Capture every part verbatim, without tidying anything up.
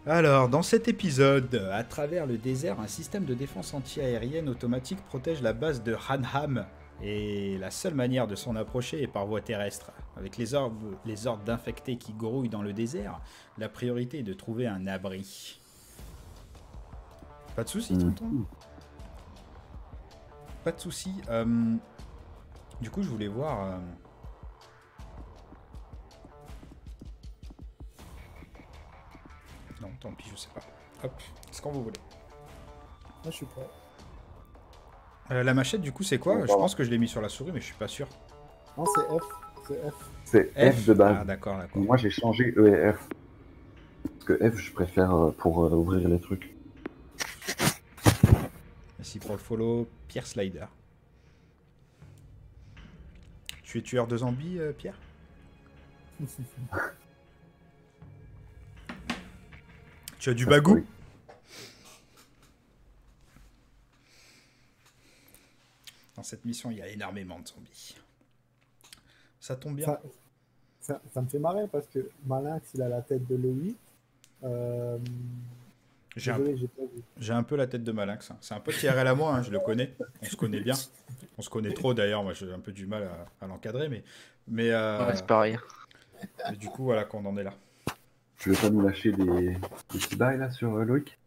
Alors, dans cet épisode, à travers le désert, un système de défense anti-aérienne automatique protège la base de Hanham. Et la seule manière de s'en approcher est par voie terrestre. Avec les ordres, les ordres d'infectés qui grouillent dans le désert, la priorité est de trouver un abri. Pas de soucis, tonton. Mmh. Pas de soucis. Euh, du coup, je voulais voir... Euh, Non, tant pis, je sais pas. Hop, c'est quand vous voulez. Moi, je suis prêt. Euh, la machette, du coup, c'est quoi? Je pense que je l'ai mis sur la souris, mais je suis pas sûr. Non, c'est F. C'est F. C'est F. F de base. Ah, d'accord, d'accord. Moi, j'ai changé E et F. Parce que F, je préfère pour euh, ouvrir les trucs. Merci pour le follow, Pierre Slider. Tu es tueur de zombies, euh, Pierre? Tu as du bagou? Oui. Dans cette mission, il y a énormément de zombies. Ça tombe bien. Ça, ça, ça me fait marrer parce que Malinx, il a la tête de Louis. Euh... J'ai un, un peu la tête de Malinx. Hein. C'est un peu I R L à moi, hein, je le connais. On se connaît bien. On se connaît trop d'ailleurs. Moi, j'ai un peu du mal à, à l'encadrer. Mais, mais euh, ouais, c'est pareil. Mais du coup, voilà qu'on en est là. Tu veux pas nous lâcher des, des petits bails là sur euh, Loïc?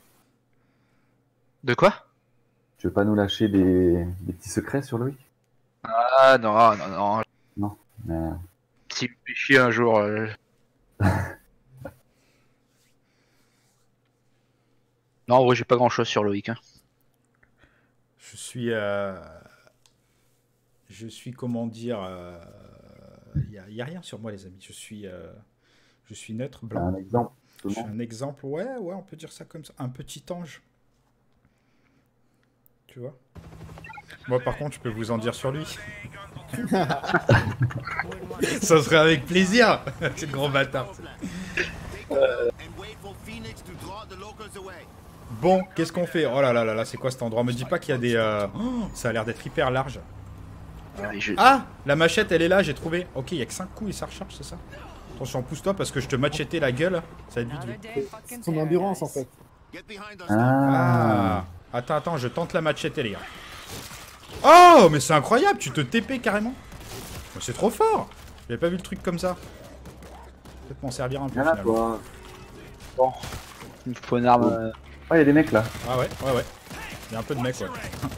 De quoi? Tu veux pas nous lâcher des, des petits secrets sur Loïc? Ah non, non, non. Non. Mais... S'il me fait chier un jour. Euh... non, en vrai, j'ai pas grand chose sur Loïc. Hein. Je suis. Euh... Je suis, comment dire. Il euh... n'y a, a rien sur moi, les amis. Je suis. Euh... Je suis neutre, blanc. Un exemple. Je suis un exemple, ouais, ouais, on peut dire ça comme ça. Un petit ange. Tu vois? Moi, par contre, je peux vous en dire sur lui. Ça serait avec plaisir. C'est le gros bâtard. Euh... Bon, qu'est-ce qu'on fait? Oh là là là là, c'est quoi cet endroit? Me dis pas qu'il y a des... Euh... Oh, ça a l'air d'être hyper large. Alors... Je... Ah, la machette, elle est là, j'ai trouvé. Ok, il y a que cinq coups et ça recharge, c'est ça? Attention, pousse-toi parce que je te machettais la gueule. Ça va être vite vu. C'est son endurance en fait. Ah. ah Attends, attends, je tente la machetter, les gars. Oh, mais c'est incroyable, tu te T P carrément. C'est trop fort. J'avais pas vu le truc comme ça. Peut-être m'en servir un peu. Là, toi. Bon, il me faut une arme. Euh... Oh, il y a des mecs là. Ah ouais, ouais, ouais. Il y a un peu de mecs, ouais.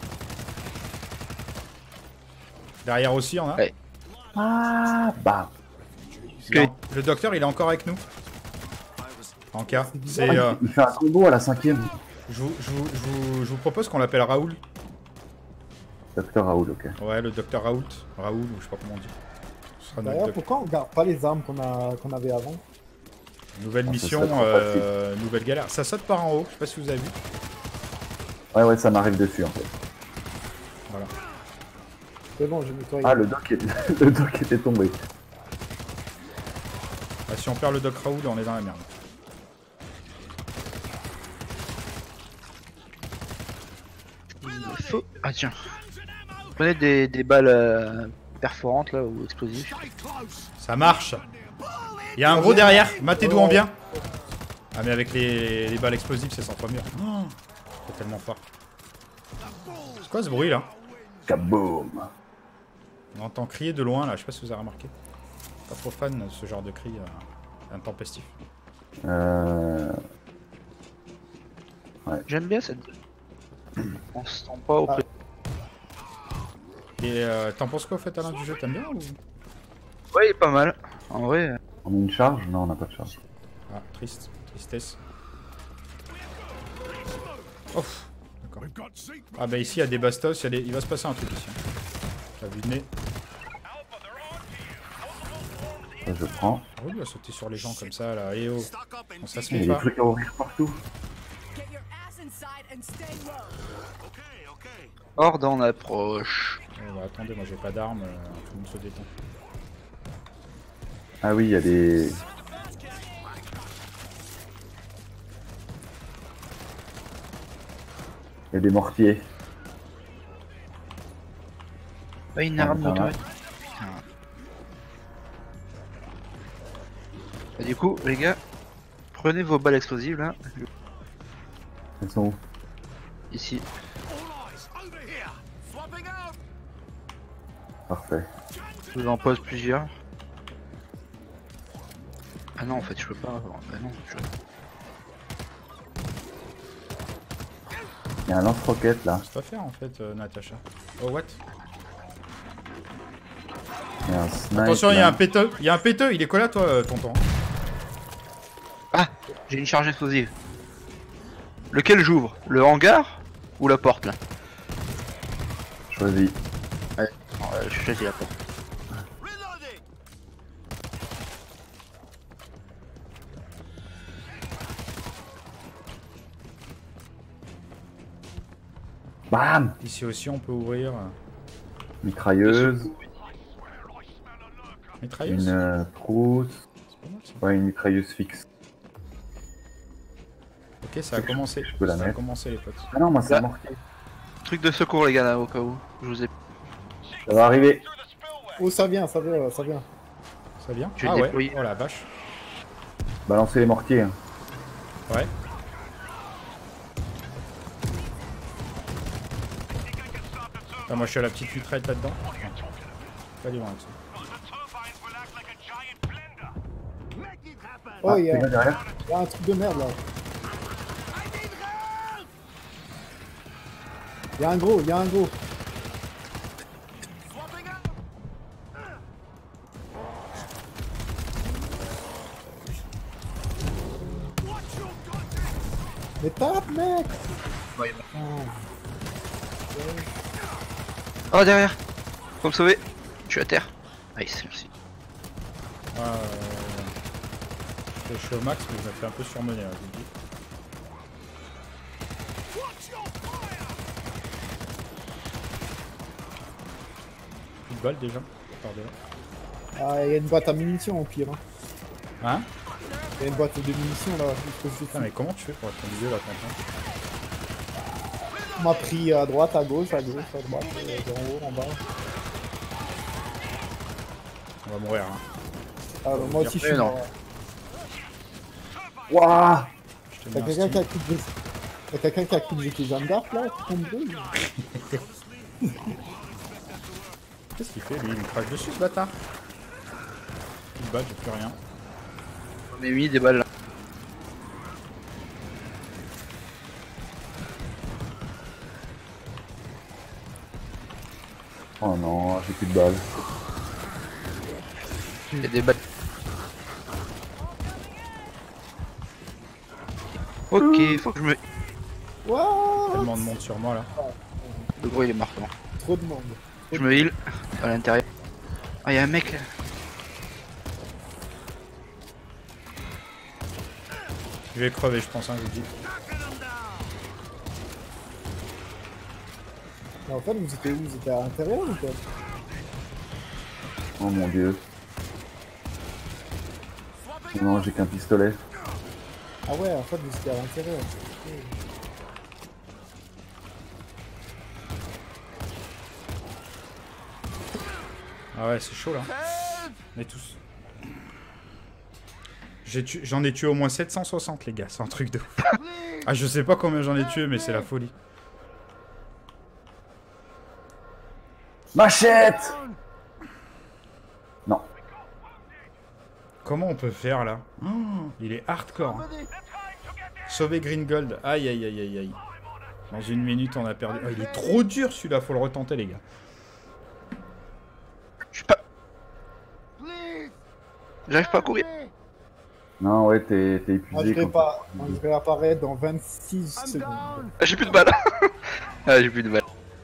Derrière aussi, on a. Ouais. Ah, bah. Non, le docteur, il est encore avec nous. En cas. C'est. Ah, euh... Il fait un combo à la cinquième. Je vous, je vous, je vous, je vous propose qu'on l'appelle Raoul. Docteur Raoul, ok. Ouais, le docteur Raoult. Raoul, ou je sais pas comment on dit. D'ailleurs, pourquoi on garde pas les armes qu'on a, qu'on avait avant? Nouvelle ah, mission, euh, nouvelle galère. Ça saute par en haut, je sais pas si vous avez vu. Ouais, ouais, ça m'arrive dessus en fait. Voilà. C'est bon, j'ai nettoyé. Ah, le doc, est... le doc était tombé. Ah, si on perd le doc Raoul, on est dans la merde. Faut... Ah tiens. Prenez des, des balles euh, perforantes là ou explosives. Ça marche. Il y a un gros derrière. Matez d'où on vient. Ah mais avec les, les balles explosives c'est cent fois mieux. Oh, c'est tellement fort. C'est quoi ce bruit là? Kaboom. On entend crier de loin là. Je sais pas si vous avez remarqué. Pas trop fan de ce genre de cri euh, intempestif. Euh... Ouais. J'aime bien cette... On se sent pas au prix. Et euh, t'en penses quoi au fait Alain du jeu? T'aimes bien ou... Ouais, il est pas mal. En vrai. On a une charge? Non, on n'a pas de charge. Ah, triste. Tristesse. Ouf. D'accord. Ah bah ici il y a des bastos, il, y a des... il va se passer un truc ici. T'as vu le nez? Ça, je prends. Ah oui, il va sauter sur les gens comme ça là. Et oh. On ça se met pas. Il y a des trucs à ouvrir partout. Horde en approche. Oh, bah, attendez, moi j'ai pas d'armes, euh, tout le monde se détend. Ah oui, il y a des... Il y a des mortiers. Pas une arme automatique. Et du coup, les gars, Prenez vos balles explosives là. Elles sont où? Ici. Parfait. Je vous en pose plusieurs. Ah non, en fait, je peux pas. Bah non, je... Il y a un lance-roquette là. C'est pas faire en fait, euh, Natacha. Oh, what? Il y a un snipe. Attention, il y a là. un péteux. Il y a un péteux. Il est quoi là, toi, euh, tonton? Ah, j'ai une charge explosive. Lequel j'ouvre? Le hangar ou la porte là? Choisis. Ouais, euh, je choisis la porte. Bam! Ici aussi, on peut ouvrir. euh, Mitrailleuse. Mitrailleuse. Une euh, trousse. C'est pas mal, ça. Ouais, une mitrailleuse fixe. Ok, ça a commencé. Je peux la ça a mettre. commencé, les potes. Ah non, moi c'est Là. un mortier. Truc de secours les gars là au cas où. Je vous ai. Ça va arriver. Oh, ça vient, ça vient, ça vient. Ça vient? Tu es Ah ouais. déployé. Oh la vache. Balancez les mortiers. hein. Ouais. Ah, moi je suis à la petite mitraillette là-dedans. Pas du loin avec ça. Oh, Ah, il y, c'est a- là derrière. il y a un truc de merde là. Il y a un gros, il y a un gros. Mais tape, mec! Ouais, Ah. Oh derrière. Faut me sauver. Je suis à terre. Nice, merci. Ah, euh... Je suis au max, mais je me fais un peu surmener là, je vous le dis. Plus de balles déjà. Par de là. Ah, il y a une boîte à munitions au pire. Hein. Hein? Il y a une boîte de munitions là. je peux- je Putain, mais comment tu fais pour être au milieu là, tonton? On m'a pris à droite, à gauche, à gauche, à droite, euh, en haut, en bas. On va mourir hein. Ah, bah, moi aussi je suis non. mort. Waouh! Je te T'as mets un quelqu'un qui a style. cru que T'as quelqu'un qui a cru que j'étais Jeanne d'Arc là? trente-deux. Qu'est-ce qu'il fait lui? Il me crache dessus ce bâtard. Plus de balles, j'ai plus rien. On a mis des balles là. Oh non, j'ai plus de balles. Il y a des balles. Ok, faut que je me. Wouah! Tellement de monde sur moi là. Le gros il est marquant. Trop de monde. Je me heal à l'intérieur. Ah, y'a un mec là. Je vais crever, je pense, hein, je vous dis. Mais en fait, vous étiez où? Vous étiez à l'intérieur ou quoi? Oh mon dieu. Non, j'ai qu'un pistolet. Ah ouais, en fait, vous étiez à l'intérieur. Ah ouais, c'est chaud là. On est tous. J'ai tu- J'en ai tué au moins sept cent soixante, les gars. C'est un truc de ouf. Ah, je sais pas combien j'en ai tué, mais c'est la folie. Machette! Non. Comment on peut faire là? Oh, il est hardcore. hein. Sauver Green Gold. Aïe, aïe, aïe, aïe, aïe. Dans une minute, on a perdu. Oh, il est trop dur celui-là. Faut le retenter, les gars. Je suis pas. J'arrive pas à courir. Non, ouais, t'es t'es Moi, je épuisé. vais quand pas. t'es- Moi, je vais apparaître dans vingt-six secondes. Ah, j'ai plus de balles. Ah, j'ai plus de balles.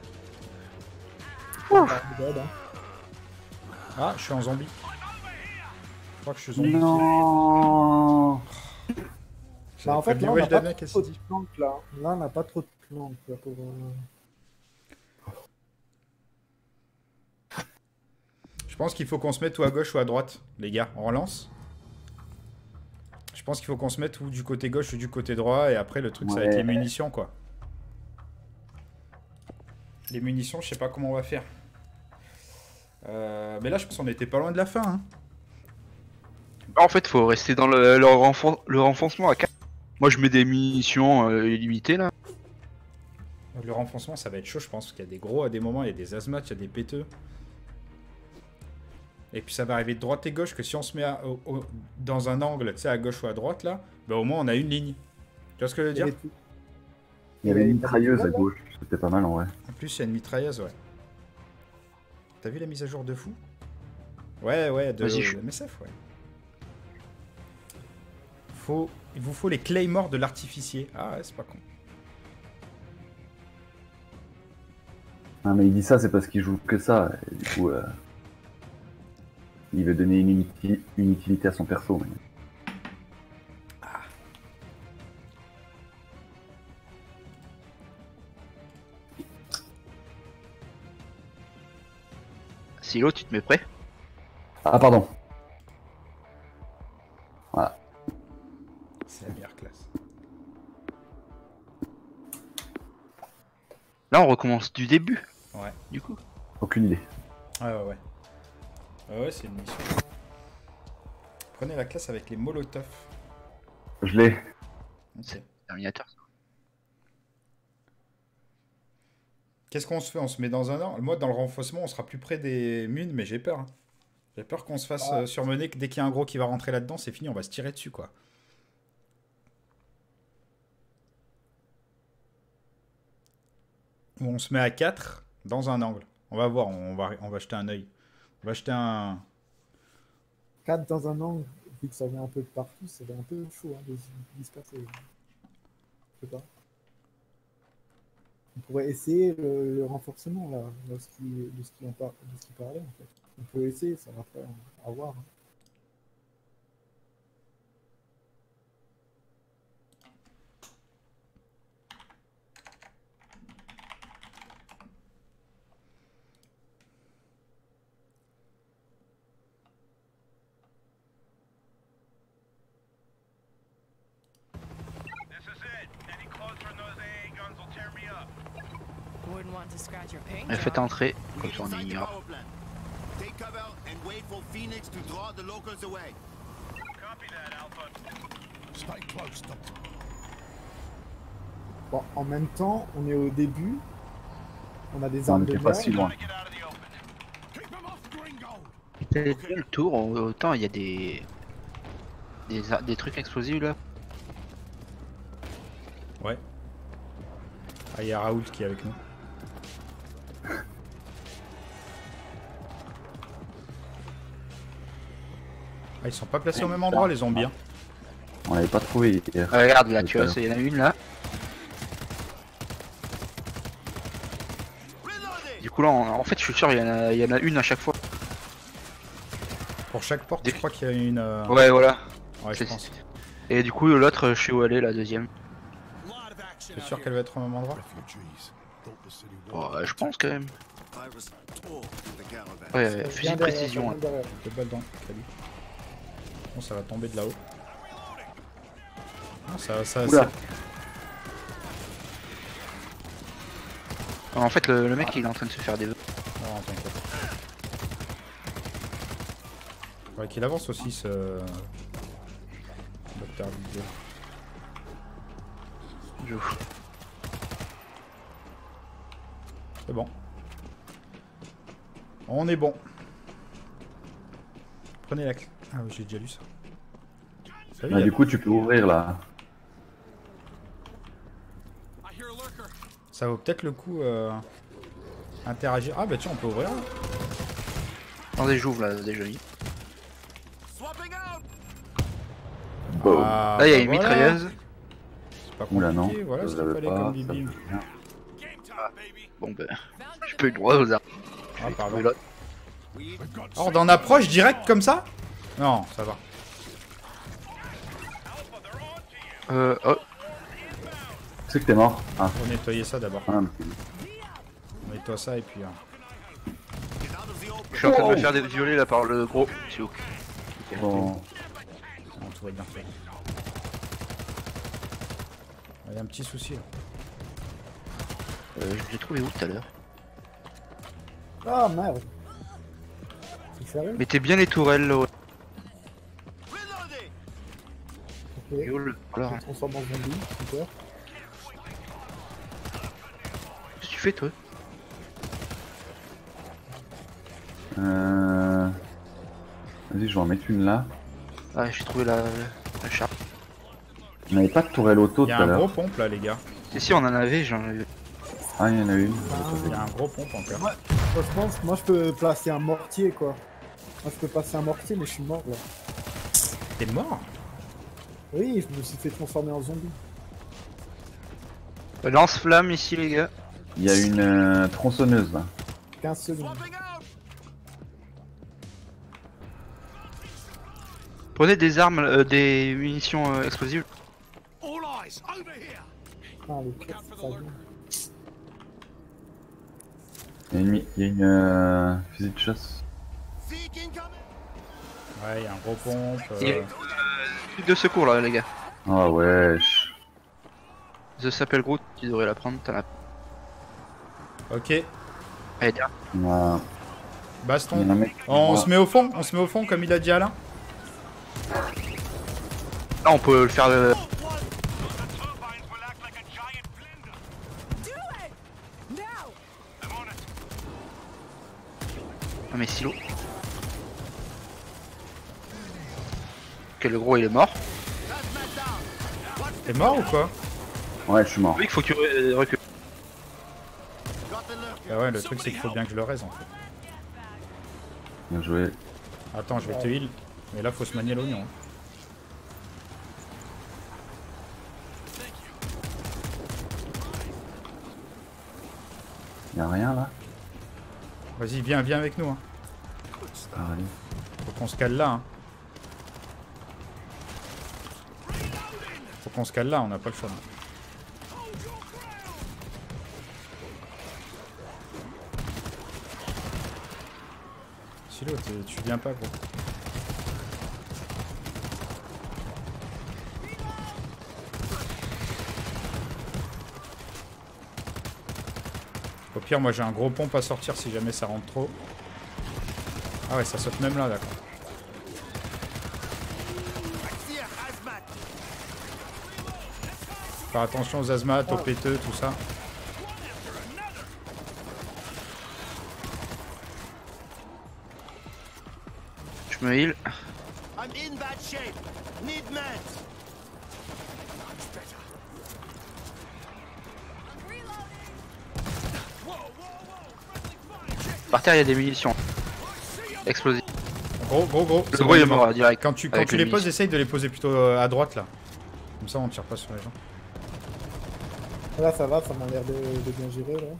Ah, dead, hein. Ah, je suis en zombie. Je crois que je suis zombie. Non. Bah, en fait, là, on ouais, n'a je pas l'avais, trop qu'est-ce de qu'il dit? plantes là. Là, on n'a pas trop de plantes là, pour. euh, Je pense qu'il faut qu'on se mette ou à gauche ou à droite, les gars. On relance. Je pense qu'il faut qu'on se mette ou du côté gauche ou du côté droit. Et après, le truc, ça va être Ouais. les munitions, quoi. Les munitions, je sais pas comment on va faire. Euh, mais là, je pense qu'on était pas loin de la fin. Hein. En fait, faut rester dans le, le, renfon- le renfoncement à quatre. Moi, je mets des munitions euh, illimitées là. Le renfoncement, ça va être chaud, je pense, parce qu'il y a des gros à des moments, il y a des asthmates, il y a des péteux. Et puis ça va arriver de droite et gauche, que si on se met à, au, au, dans un angle, tu sais, à gauche ou à droite, là, bah au moins on a une ligne. Tu vois ce que je veux dire? Il y avait une mitrailleuse à gauche, c'était pas mal en vrai. En plus, il y a une mitrailleuse, ouais. T'as vu la mise à jour de fou? Ouais, ouais, de M S F, ouais. Faut... Il vous faut les claymores de l'artificier. Ah ouais, c'est pas con. Ah mais il dit ça, c'est parce qu'il joue que ça. Et du coup, euh, il veut donner une, uti une utilité à son perso. Mais... Ah. Silo, tu te mets prêt? Ah pardon. Voilà. C'est la meilleure classe. Là, on recommence du début. Ouais. Du coup. Aucune idée. Ouais, ouais, ouais. Ouais, ouais, c'est une mission. Prenez la classe avec les molotovs. Je l'ai. Ok. Terminator. Qu'est-ce qu'on se fait? On se met dans un an? Moi, dans le renforcement, on sera plus près des munes, mais j'ai peur. Hein. J'ai peur qu'on se fasse Ah. euh, surmener, que dès qu'il y a un gros qui va rentrer là-dedans, c'est fini, on va se tirer dessus, quoi. Ou on se met à quatre dans un angle. On va voir, on va, on va jeter un œil. On va jeter un... quatre dans un angle, vu que ça vient un peu de partout, ça va un peu chaud hein, de se disperser. Je sais pas. On pourrait essayer le, le renforcement là, de ce qui, de ce qui en par, de ce qui parlait en fait. On peut essayer, ça va après à voir. Hein. Mais faites entrer, comme ça on ignore. Bon, en même temps, on est au début. On a des On armes de n'était pas guerre. si loin. C'est le tour, autant il y a des... des... des trucs explosifs là. Ouais. Ah, il y a Raoult qui est avec nous. Ah, ils sont pas placés au même endroit, les zombies. Hein. On l'avait pas trouvé hier. Euh, regarde là, tu vois, il y en a une là. Du coup là, on- en fait, je suis sûr, il y, en a... il y en a une à chaque fois. Pour chaque porte, Des- je crois qu'il y a une... euh, Ouais, voilà. Ouais, je C'est- pense. Et du coup, l'autre, je sais où elle est, la deuxième. T'es sûr qu'elle va être au même endroit? Ouais, je pense quand même. Ouais, Ça fusil vient de derrière, précision. ça vient derrière. Deux balles dans salut. Bon, ça va tomber de là-haut. Ah, ça, ça, Oula. ça- En fait, le, le mec, il est en train de se faire des vœux. Non, t'inquiète. Faudrait qu'il avance aussi, ce... Docteur Didier. Je... C'est bon. On est bon. Prenez la clé. Ah oui, j'ai déjà lu ça. T'as vu, Bah, il y a- du coup, tu peux ouvrir là. Ça vaut peut-être le coup euh, interagir. Ah bah tiens, on peut ouvrir. Là. Attendez, j'ouvre là, déjà. Boom. Ah, Là, il y a bah une voilà. mitrailleuse. C'est pas Oula, non. compliqué, voilà ça ce je qu'il l'avais fallait pas, comme ça du me bim. fait rien. Bon, ben, j'ai pas eu le droit aux armes. Ah, pardon. Mais là- Hors d'en approche direct comme ça? Non, ça va. Euh, oh, Tu sais que t'es mort. Ah, Faut nettoyer ça d'abord. ah, mais- On nettoie ça et puis... euh, je suis en train de me faire des violer là par le gros. C'est ok. bon. non, tout va bien faire. Il y a un petit souci là. Euh, je l'ai trouvé où tout à l'heure? Ah merde. C'est sérieux? Mettez bien les tourelles là. Ouais. Et où le Je alors, me transforme en zombie, super. qu'est-ce que tu fais toi? Euh... Vas-y, je vais en mettre une là. Ah, j'ai trouvé la, la charge. On n'avait pas de tourelle auto Il y tout a à un gros l'heure. pompe là, les gars. Et si on en avait, j'en avais. Ah, il y en a une. Il y a un gros pompe encore. Moi, je pense, moi je peux placer un mortier quoi. Moi je peux passer un mortier mais je suis mort là. T'es mort? Oui, je me suis fait transformer en zombie. Lance-flamme ici, les gars. Il y a une euh, tronçonneuse là. quinze secondes. Prenez des armes, euh, des munitions euh, explosives. Ah, le pire, c'est ça vient. Il y a une, mi- il y a une euh, fusil de chasse. Ouais, il y a un gros pompe. Il y a- euh, Truc de secours là, les gars. Ah wesh. The s'appelle Groot, tu devrais la prendre. T'en as. Ok, Allez, tiens. Il y en a, il y en a baston. un mec. On se met au fond, on se met au fond comme il a dit Alain. Là, on peut le faire. euh, Ah, mais silo. Ok, le gros il est mort. T'es mort ou quoi? Ouais, je suis mort. Oui, il faut que tu re- recules. Bah ouais, le truc c'est qu'il faut bien que je le raise en fait. Bien joué. Attends, je vais te heal. Mais là, faut se manier l'oignon. hein. Il y a rien là. Vas-y, viens, viens avec nous. Hein. Ah, allez. Faut qu'on se cale là. Hein. Faut qu'on se cale là, on n'a pas le choix. Silo, t'es- tu viens pas gros. Au pire, moi j'ai un gros pompe à sortir si jamais ça rentre trop. Ah ouais, ça saute même là, d'accord. Faire attention aux asthmates, aux péteux, tout ça. Je me heal. I'm in bad shape. Need meds. Par terre, il y a des munitions. Explosives. Gros, gros, gros. Le c'est gros bon, il il est est mort. mort là, direct. Quand tu, quand Avec tu les les poses, munitions. essaye de les poser plutôt euh, à droite là. Comme ça, on tire pas sur les gens. Là ça va, ça m'a l'air de, de bien gérer là.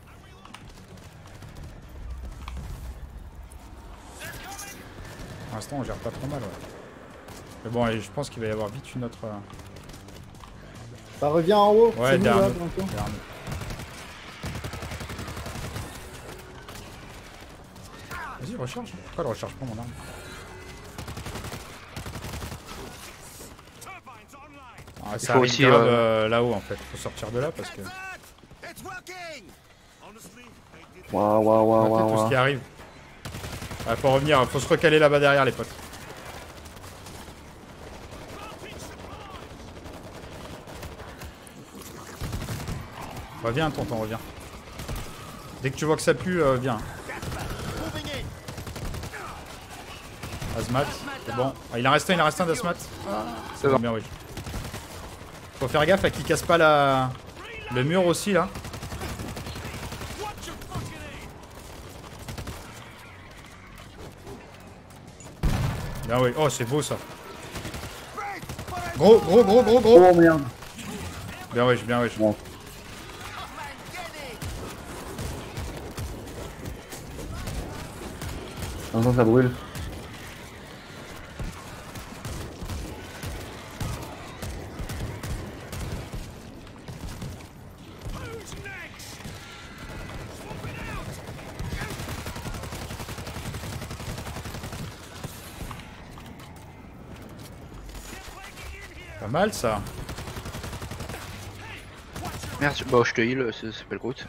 Pour l'instant, on gère pas trop mal. Ouais. Mais bon, et je pense qu'il va y avoir vite une autre. euh, Ça revient en haut, Ouais, c'est nous derrière là, nous. bientôt. derrière nous. Vas-y, recharge. Pourquoi elle recharge pas mon arme? Ah, Il ça faut arrive aussi, grave, euh, euh, là-haut en fait. Faut sortir de là parce que. It's working. Honestly, they did Waouh, waouh, waouh, Regardez waouh. tout ce qui waouh. arrive. Ah, faut revenir, faut se recaler là-bas derrière les potes. Reviens tonton, reviens. Dès que tu vois que ça pue, euh, viens. moving in. Azmat, c'est bon. Ah, il en reste un, il en reste un d'Azmat. C'est bon. Bien, oui. Faut faire gaffe à qu'il casse pas la... le mur aussi là. Bien oui. Oh c'est beau ça. Gros, gros, gros, gros, gros. Oh merde. Bien oui, bien oui. Bon. Attention, ça brûle. Pas mal ça. Merde, je- bah je te heal, ça s'appelle Groot.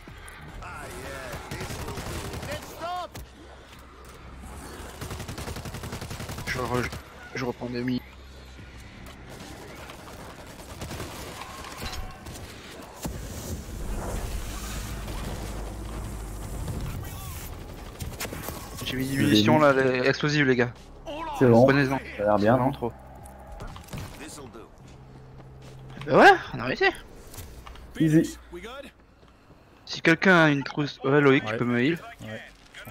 Let's stop. Je, re- je reprends des mi. J'ai mis des munitions là, les explosives les gars. C'est bon, Prenez-en. ça a l'air bien. Vraiment trop. This'll do. Bah ouais, on a réussi. Easy. We good? Si quelqu'un a une trousse... Ouais Loïc, Ouais. tu peux me heal. Ouais.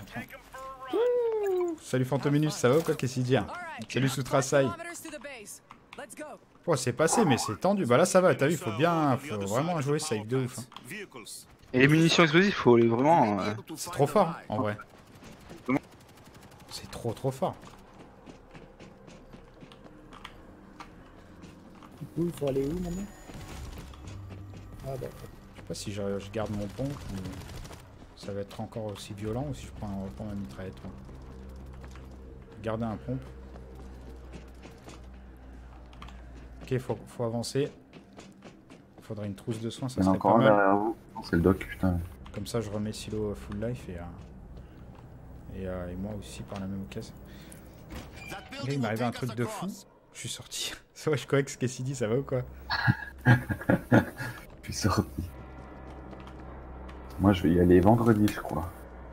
Salut Fantominus, ça va ou quoi? Qu'est-ce qu'il dit? Salut Soutrasai. Oh, c'est passé, mais c'est tendu. Bah là, ça va, t'as vu, faut bien, faut vraiment jouer safe de ouf. Hein. Vehicles. Et les munitions explosives, faut les vraiment... euh, C'est trop fort, hein, en vrai. C'est trop trop fort. Du coup, il faut aller où maintenant? Ah bah. Je sais pas si je, je garde mon pompe ou ça va être encore aussi violent ou si je prends, reprends ma mitraillette. Moi. Garder un pompe. Ok, faut, faut avancer. Faudrait une trousse de soins, ça Il y en a serait pas encore un mal. derrière vous. Non, c'est le doc, putain. Comme ça, je remets Silo full life et, euh, et, euh, et moi aussi par la même occasion. That Là, il building m'est will arrivé un take truc us de fou. across. Je suis sorti. C'est vrai, je croyais que ce qu'est dit, ça va ou quoi? Je suis sorti. Moi, je vais y aller vendredi, je crois.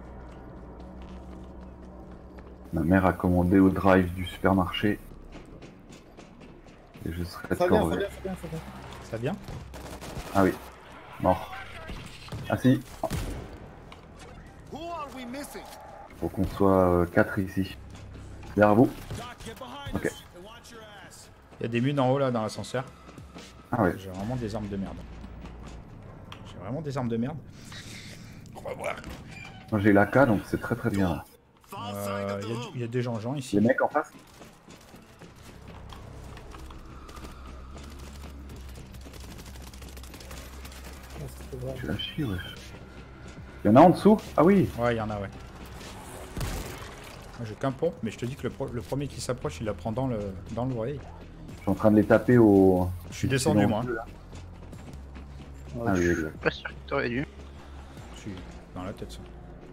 Ma mère a commandé au drive du supermarché. Et je serai de Ça vient, ça corvée. vient, ça vient, ça vient. Ça vient? Ah oui, mort. Ah si, Who are we missing? faut qu'on soit quatre ici. Derrière vous. Ok. Il y a des munes en haut là dans l'ascenseur. Ah ouais. J'ai vraiment des armes de merde. J'ai vraiment des armes de merde. On va voir. Moi j'ai l'A K donc c'est très très bien. Far side Euh, of the Il y, a- room. il y a des gens gens ici. Les mecs en face. Ah, c'était vrai. Tu la chier, wesh. Il y en a en dessous? Ah oui. Ouais, il y en a, ouais. Moi j'ai qu'un pompe, mais je te dis que le, pro- le premier qui s'approche, il la prend dans le dans le voyage. Je suis en train de les taper au... Je suis descendu dans moi. le bleu, là. Ouais, Ah oui, Je oui, suis pas sûr que t'aurais dû. Je suis dans la tête ça.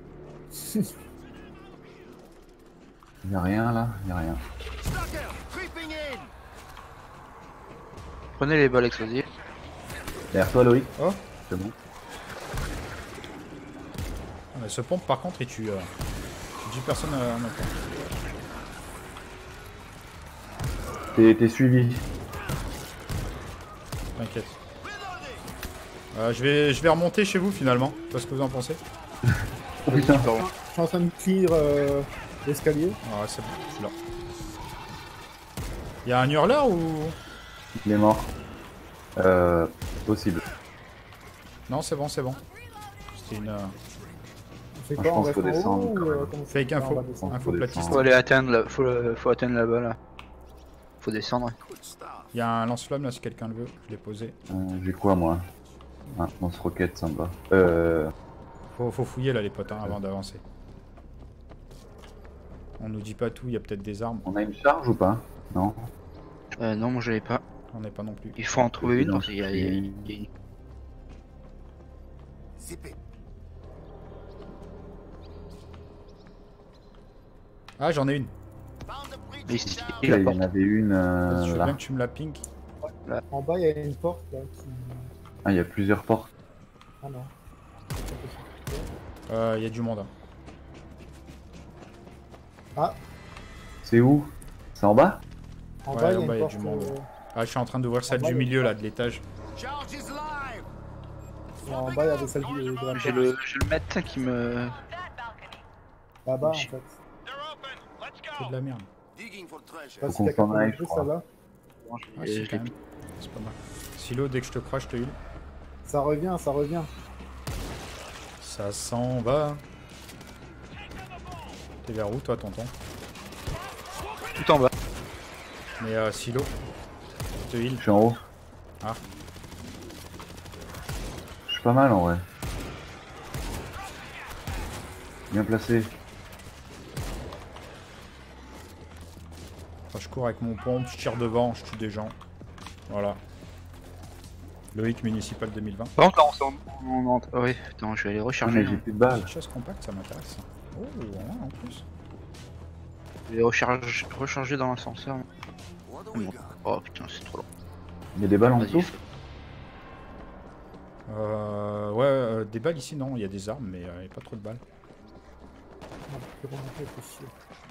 Il y a rien là, il y a rien. Stucker, creeping in. Prenez les balles explosives. Derrière toi Loïc. Oh, C'est bon. ah, mais ce pompe par contre il tue, euh, il tue personne euh, en même temps. T'es t'es suivi. T'inquiète. Euh, je vais je vais remonter chez vous finalement. Je sais pas ce que vous en pensez. Oh putain. Je suis en train de clear euh, l'escalier. Ah ouais, c'est bon, je suis là. Il y a un hurleur ou... Il est mort. Euh... Possible. Non, c'est bon, c'est bon. C'était une... euh, On fait Moi, quoi? je On pense reste faut en descendre, haut ou quand euh, même. comment ça- Fake Ah, info. on va descendre. Info Faut platiste. descendre. Faut aller atteindre la... Faut, le- faut atteindre là-bas là. Faut descendre. Good stuff. Il y a un lance-flamme là si quelqu'un le veut. Je l'ai posé. Euh, j'ai quoi moi? Ah, lance-roquette, ça me va. Euh... Faut, faut fouiller là les potes hein, avant d'avancer. On nous dit pas tout, il y a peut-être des armes. On a une charge ou pas? Non. Euh, non, moi j'avais pas. On n'est pas non plus. Il faut en trouver une parce qu'il y a... il y a- il y a une- Zip it. Ah, j'en ai une. Found the breach Mais ici, down. il Là, la il y porte. en avait une euh, Je veux là. bien que tu me la pink. En bas, il y a une porte là qui. Ah, il y a plusieurs portes. Ah non. Euh, Il y a du monde. hein. Ah, C'est où? C'est en bas? en Ouais, bas, il y a en bas, une il y a porte. du monde. euh, Ah, je suis en train d'ouvrir celle En bas, du il y a milieu une là, de l'étage. Charge is live. et en bas, il y avait celle du- de la J'ai le, j'ai le médecin qui me... là-bas en J'ai- fait. They're open. Let's C'est de go. la merde. Digging for Je sais treasure. pas Faut si qu'on t'as s'en capté aille, le je truc, crois. ça va. Ah, je si, l'ai- quand même. C'est pas mal. Silo, dès que je te crois, je te heal. Ça revient, ça revient. Ça s'en va. T'es vers où toi, tonton? Tout en bas. Mais euh, Silo, je te heal. Je suis en haut. Ah. Je suis pas mal en vrai. Bien placé. Enfin, je cours avec mon pompe, je tire devant, je tue des gens. Voilà. Loïc municipal deux mille vingt. Par contre, là, on s'en... on- on- ah oui, attends, je vais aller Ah, recharger. mais j'ai plus de balles. Chasse compacte, ça m'intéresse. Oh, ouais, en plus. Je vais recharger, recharger dans l'ascenseur. What do we got? Oh putain, c'est trop long. Il y a des balles en Vas-y. dessous? Euh, ouais, euh, des balles ici, non, il y a des armes, mais il n'y a pas trop de balles. On a pu remonter, c'est chier.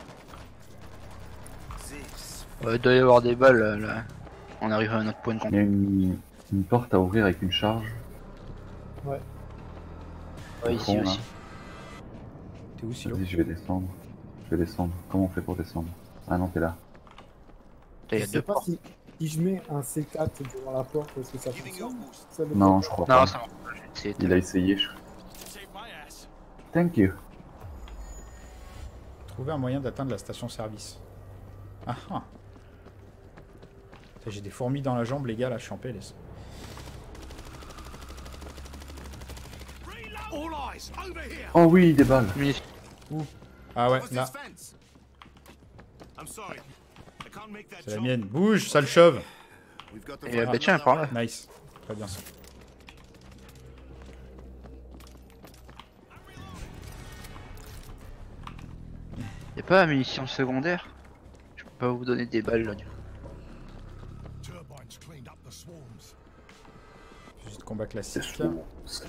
This. Ouais, il doit y avoir des balles là. là. On arrive à notre point de Il y contact. a une, une porte à ouvrir avec une charge. Ouais. Ouais, au ici fond, là. aussi. T'es où, Silo? Vas-y, je vais descendre. Je vais descendre. Comment on fait pour descendre? Ah non, t'es là. Là, il y Je a sais deux pas portes. si, si je mets un C quatre devant la porte, est-ce que ça Giving you a fonctionne boost. ça, le Non, fait je crois Non, pas. ça marche pas. je vais essayer de- Il a essayé. Je... Save my ass. Thank you. Trouver un moyen d'atteindre la station-service. Ah ah. Putain, j'ai des fourmis dans la jambe, les gars, là, je suis en P L S. All eyes over here. Oh oui, des balles. Munitions. Ah ouais, What's là, this fence? I'm sorry. I can't make that c'est la jump. mienne. Bouge, sale chauve. We've got to Et find bah tiens, another par là. way. Nice. Très bien ça. Y'a pas la munition secondaire? Je peux pas vous donner des balles là du coup. Turbines cleaned up the swarms. Juste combat C'est classique. chaud. Ah,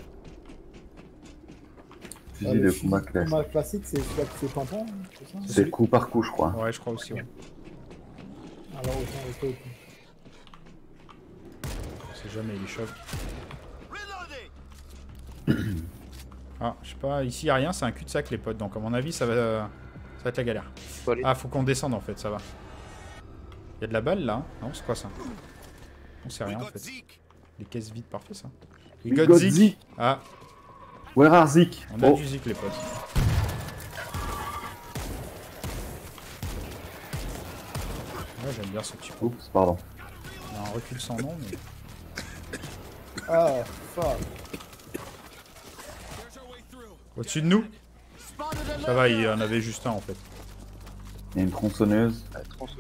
Fusil le de fusil combat de classique. combat classique, c'est celui qui fait tampon, hein, c'est ça C'est coup par coup, je crois. Ouais, je crois aussi, ouais. Alors, autant le fait. On sait jamais, il est chauve. Reloading. Ah, je sais pas, ici y a rien, c'est un cul-de-sac les potes, donc à mon avis ça va, ça va être la galère. Faut aller. Ah, faut qu'on descende en fait, ça va. Y a de la balle là, hein? Non, c'est quoi ça? On sait We rien en got fait. Zeke. Les caisses vides, parfait ça. We got Zeke. Ah, Where are Zeke? on a Oh, du Zik les potes. Ouais, j'aime bien ce petit coup. oups, pardon. On a un recul sans nom, mais. Ah, fuck. There's our way through. Au-dessus de nous? Spotted a Ça va, il y en avait juste un en fait. Il y a une tronçonneuse. Ah, tronçon.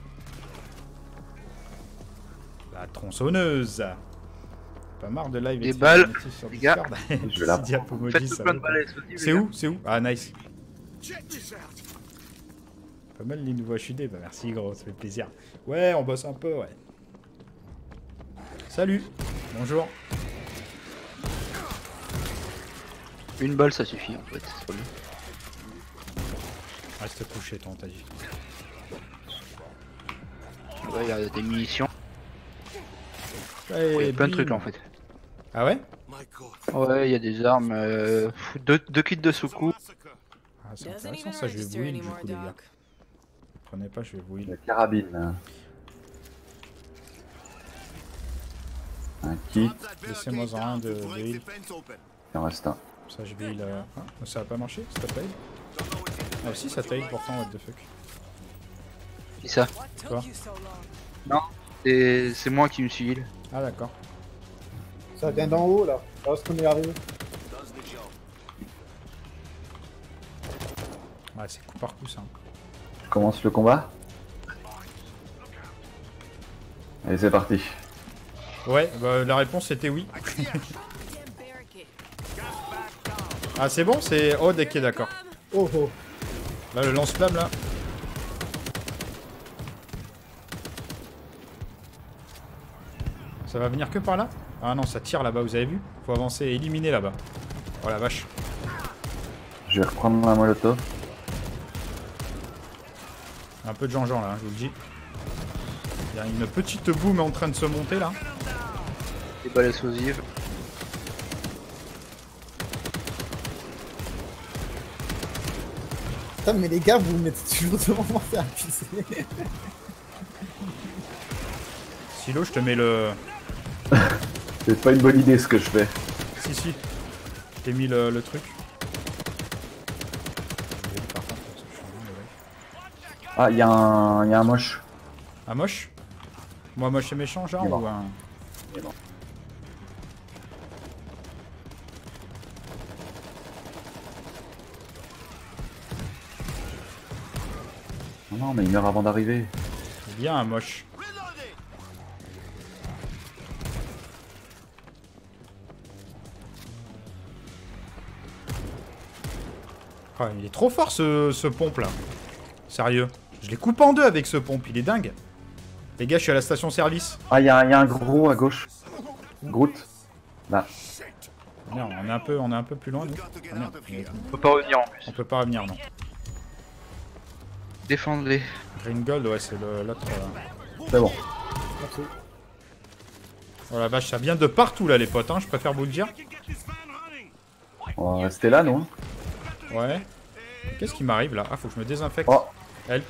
La tronçonneuse. Pas marre de live Des et balles, Trinity sur les gars. Discord. Je vais la Six diapomodis, Faites ça tout plein va. de balles explosives. C'est les gars. où? C'est où? Ah, nice. Check this out. Pas mal les nouveaux H U D, bah merci gros, ça fait plaisir. Ouais, on bosse un peu, ouais. Salut. Bonjour. Une balle ça suffit en fait. c'est pas bien. Reste couché, toi, on t'a dit. Ouais, il y a des munitions. Ouais, Il y a plein de bim. trucs là en fait. Ah ouais? My God. Ouais, il y a des armes. Euh, deux, deux kits de secours. Massacre. Ah, c'est Doesn't intéressant even ça, je vais register bouiller du anymore, coup, les gars. Doc. Prenez pas, je vais bouiller. La carabine. hein. Un kit. Grab that Laissez-moi barricade en un down de- to de break heal. the fence open. Il en reste un. Ça, je vais la... Ah, ça va pas marcher, ça t'a Don't know what's in the Ah si, ça taille pourtant, what the fuck. Qui ça? What took Quoi? you so long? C'est c'est moi qui me suis heal. Ah d'accord. Ça vient d'en haut là. Alors, est-ce qu'on est arrivé? does the job. Ouais, c'est coup par coup ça. Je commence le combat. Allez, c'est parti. Ouais, bah, la réponse était oui. Damn barricade. Ah c'est bon, c'est... Oh, dès qu'il est d'accord. Oh oh. Là, le lance-flamme là. Ça va venir que par là? Ah non, ça tire là-bas, vous avez vu? Faut avancer et éliminer là-bas. Oh la vache. Je vais reprendre ma molotov. Un peu de Jean-Jean là, je vous le dis. Il y a une petite boum en train de se monter là. Des balles explosives. Putain, mais les gars, vous me mettez toujours devant moi faire pisser. Silo, je te mets le... C'est pas une bonne idée ce que je fais. Si, si. Je t'ai mis le, le truc. Par contre, ça change, mais ouais. Ah, il y, a un- il y a un moche. Un moche? Moi, moche et méchant, genre, Il est mort. ou un... Non, non, mais il meurt avant d'arriver. C'est bien un moche. Reloading. Oh, il est trop fort ce, ce pompe là. Sérieux. Je les coupe en deux avec ce pompe, il est dingue. Les gars, je suis à la station service. Ah, il y, a- il y a un gros à gauche. Groot. Là. Merde, on est un peu, on est un peu plus loin nous. Got to get Ah, merde. out of here. On peut pas revenir en plus. On peut pas revenir non. Défendez. Green Gold, ouais, c'est le- l'autre. euh. C'est bon. Merci. Oh la vache, ça vient de partout là, les potes, hein, je préfère vous le dire. I can get this van running. On va rester là, non? Ouais. Qu'est-ce qui m'arrive là? Ah, faut que je me désinfecte. Oh. Help.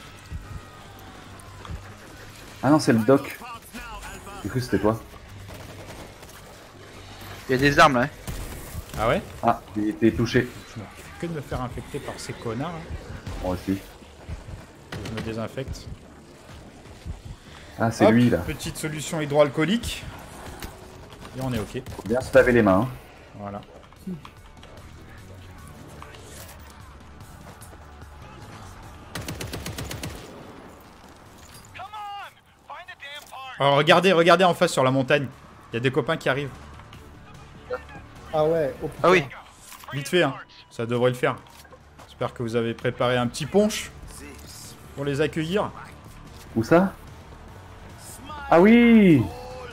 Ah non, c'est le doc. Parts now, Alpha. Du coup, c'était toi. Il y a des armes là. Hein. Ah ouais? Ah, il était touché. Je m'occupe que de me faire infecter par ces connards. hein. Moi aussi. Je me désinfecte. Ah, c'est Hop, lui, là. Petite solution hydroalcoolique. Et on est ok. Faut bien se laver les mains. hein. Voilà. Alors regardez, regardez en face sur la montagne. Il y a des copains qui arrivent. Ah ouais, oh putain. Ah oui. Vite fait, hein. Ça devrait le faire. J'espère que vous avez préparé un petit punch pour les accueillir. Où ça? Ah oui!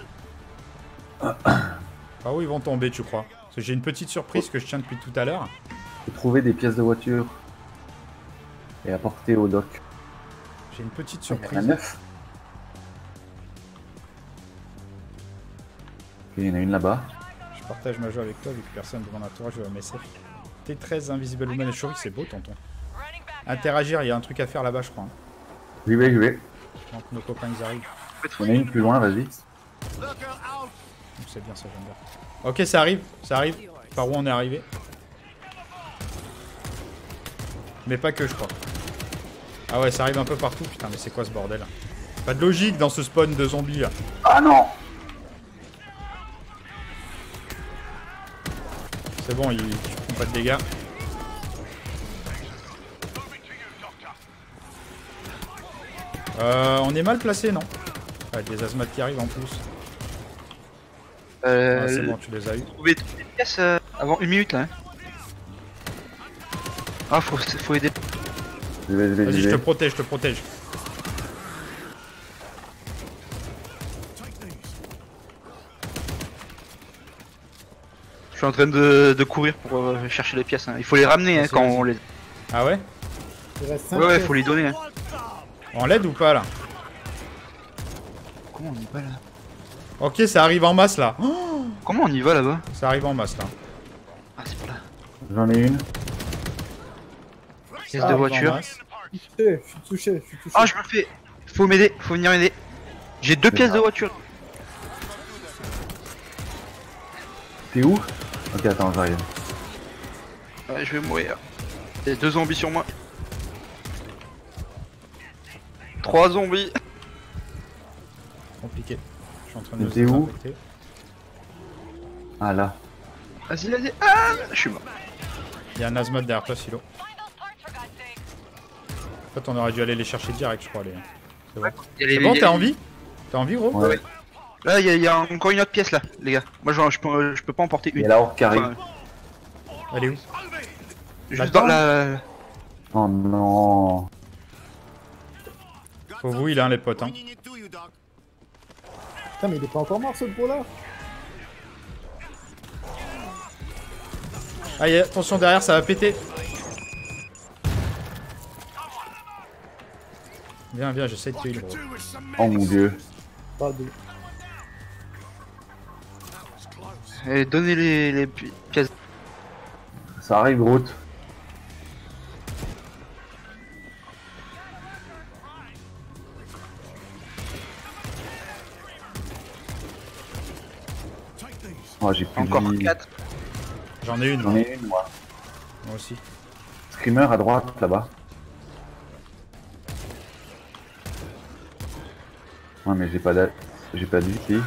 Ah oui, ils vont tomber, tu crois. Parce que j'ai une petite surprise que je tiens depuis tout à l'heure. Faut trouver des pièces de voiture. Et apporter au doc. J'ai une petite Il y en a surprise. neuf. Ok, il y en a une là-bas. Je partage ma joie avec toi vu que personne devant l'entourage de la M S F. T treize Invisible Woman et Shuri, c'est beau, tonton. Interagir, il y a un truc à faire là-bas, je crois. hein. J'y vais, j'y vais. Donc nos copains ils arrivent. Il y en a une plus loin, vas-y. Look out. Donc c'est bien ça, j'aime bien. Ok, ça arrive, ça arrive. Par où on est arrivé? Mais pas que, je crois. Ah ouais, ça arrive un peu partout. Putain, mais c'est quoi ce bordel? Pas de logique dans ce spawn de zombies là. Ah non! C'est bon, ils font pas de dégâts. Euh, on est mal placé, non? Ah, des asthmates qui arrivent en plus. Euh, Ah, c'est bon, tu les as eu. Trouver toutes les pièces euh, avant une minute là. Hein. Ah, faut, faut aider. J'y vais, j'y vais, Vas-y, j'y je te vais. protège, je te protège. Je suis en train de, de courir pour euh, chercher les pièces. Hein. Il faut les ramener hein, Vas-y, quand vas-y. on les. Ah ouais? Il reste cinq Ouais, ouais, pièces. faut les donner. Hein. En L E D ou pas là? Comment on y va là? Ok, ça arrive en masse là. Oh, Comment on y va là-bas? ça arrive en masse là. Ah, c'est pas là. J'en ai une. Pièce Ça de arrive en voiture. masse. Je suis touché, je suis touché, je suis touché. Ah, je me fais. Faut m'aider, faut venir m'aider. J'ai deux pièces de voiture. T'es où? Ok, attends, j'arrive. Ouais, je vais mourir. Il y a deux zombies sur moi. Trois zombies. Compliqué. Je suis en train de Mais me t'es où? désinfecter. Ah là. Vas-y, vas-y. Ah, je suis mort. Il y a un asthmate derrière toi, Silo. En fait, on aurait dû aller les chercher direct, je crois. Les... C'est bon. Il y a les- C'est bon, il y a- t'as envie? T'as envie, gros? Ouais. Là, il y, a- il y a encore une autre pièce là, les gars. Moi, je, je, peux, je peux pas emporter Il y une. a la horde qui arrive. Enfin, Elle est où? juste Là-dedans dans la. Oh non. Faut vous, il a les potes, hein. Bringing it to you, Doc. Putain, mais il est pas encore mort ce gros là. Aïe, attention derrière, ça va péter. Viens, viens, j'essaie de tuer le gros. Do with some Oh mon dieu. Pas de... Et donnez les, les pi- pièces. Ça arrive, Groot. Oh, j'ai plus Encore de vie. quatre. J'en ai une, J'en moi. ai une, moi. Moi aussi. Screamer à droite, là-bas. Ouais, mais j'ai pas d'a- j'ai pas de vie, si.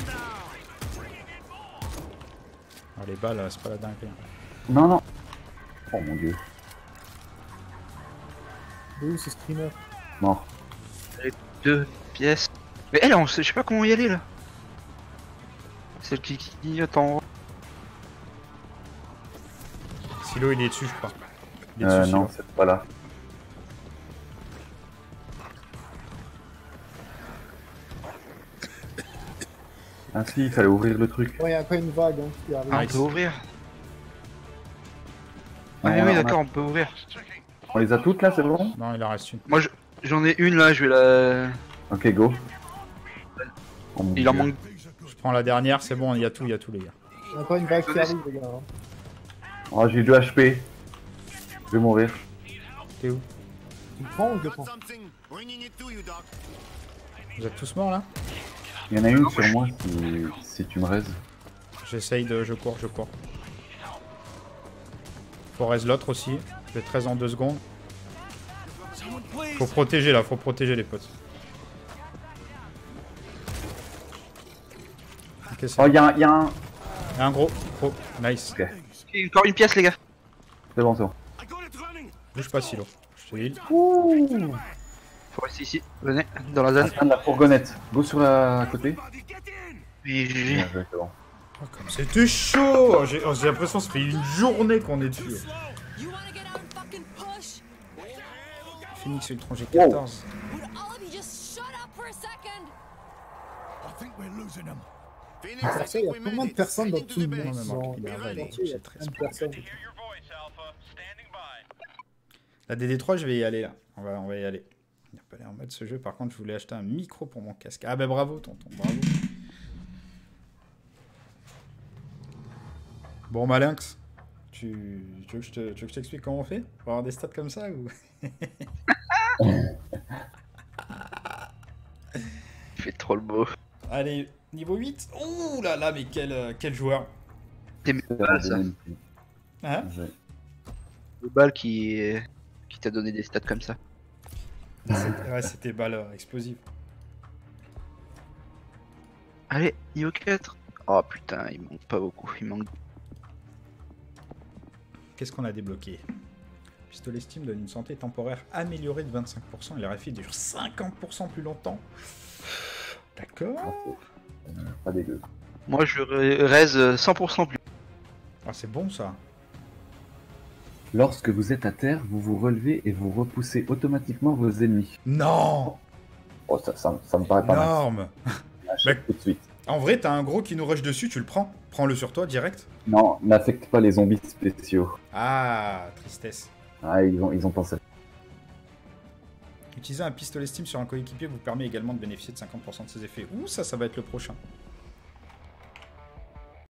Ah, les balles, c'est pas la dinguerie. Non, non. Oh mon dieu. De où ce screamer? Mort. Deux pièces. Mais elle, on sait, je sais pas comment y aller là. Celle qui qui attend. Silo, il est dessus, je crois. Il est Euh, dessus, non, Silo. c'est pas là. Ah si, il fallait ouvrir le truc. Ouais, il y a encore une vague hein, qui arrive. Ah, on Nice. peut ouvrir. Non, Ah, oui, on a- oui, on a- d'accord, on peut ouvrir. On les a toutes là, c'est bon? Non, il en reste une. Moi, je, J'en ai une là, je vais la. Ok, go. Oh, mon Il en Dieu. manque. Je prends la dernière, c'est bon, il y a tout, il y a tout les gars. Il y a encore une vague qui arrive, les gars. hein. Oh, j'ai deux H P. Je vais mourir. T'es où? Tu le prends ou je le Got prends? something. Bringing it to you, Doc. Vous êtes tous morts là? Il y en a une sur moi si, si tu me raises. J'essaye de... je cours, je cours. Faut raise l'autre aussi. Je fais treize en deux secondes. Someone, please. Faut protéger là, faut protéger les potes. Ok, c'est Oh, il y, a un- y a un. Il y a un gros, gros, nice. Ok, Ok, encore une pièce, les gars. c'est bon, c'est bon. I got it running. Bouge pas Silo. Je te heal. Faut rester ici. Venez, dans la zone. Ah, de la fourgonnette. Go sur la à côté. Everybody, get in. Oui, G G. Bien joué, c'est bon. Oh, comme c'était chaud. J'ai oh, j'ai l'impression que ça fait une journée qu'on est dessus. You wanna get out and fucking push? Phoenix Ultron G quatorze. Would all of you just shut up for a second? I think we're losing them. Phoenix, Pour I ça, il y think a we combien made de it. personnes dans Straight tout le into the monde? Ouais, mais base. Marc, il est Dans avalé, le entier, il y a j'ai treize plein de points. personnes. La D D trois, je vais y aller là. On va, on va y aller. Il n'y a pas l'air en mode ce jeu. Par contre, je voulais acheter un micro pour mon casque. Ah bah bravo, tonton, bravo. Bon, Malinx, tu, tu veux que je te- tu veux que je t'explique comment on fait pour avoir des stats comme ça ou... Il fait trop le beau. Allez, niveau huit. Ouh là là, mais quel, euh, quel joueur. C'est mes C'est balles, ça. bon, Hein? bien joué. Le bal qui, qui t'a donné des stats comme ça. C'était- Ouais, c'était balle euh, explosive. Allez, niveau quatre. Oh putain, il manque pas beaucoup. Il manque. Qu'est-ce qu'on a débloqué? Pistolet Steam donne une santé temporaire améliorée de vingt-cinq pour cent et le rifle dure cinquante pour cent plus longtemps. D'accord. Pas dégueu. Moi, je ra- raise cent pour cent plus. Ah, c'est bon ça. Lorsque vous êtes à terre, vous vous relevez et vous repoussez automatiquement vos ennemis. Non. Oh, ça, ça, ça me paraît pas mal. Norme. Achète tout de suite. En vrai, t'as un gros qui nous rush dessus, tu le prends. Prends-le sur toi direct. Non, n'affecte pas les zombies spéciaux. Ah, tristesse. Ah, ils ont, ils ont pensé. Utiliser un pistolet Steam sur un coéquipier vous permet également de bénéficier de cinquante pour cent de ses effets. Ouh, ça, ça va être le prochain.